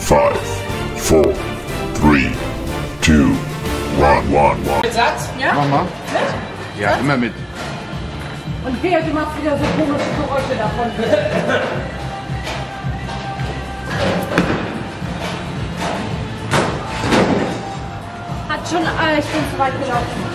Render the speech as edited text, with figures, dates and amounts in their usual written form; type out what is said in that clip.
5, 4, 3, 2, 1. Satz? Ja? Mach mal. Mit? Ja, immer mit. Und wer, du machst wieder so komische Geräusche davon. Hat schon, ich bin zu weit gelaufen.